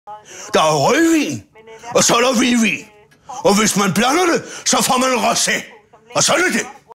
Der er rødvin, og så er der hvidvin. Og hvis man blander det, så får man rosé. Og sådan er det.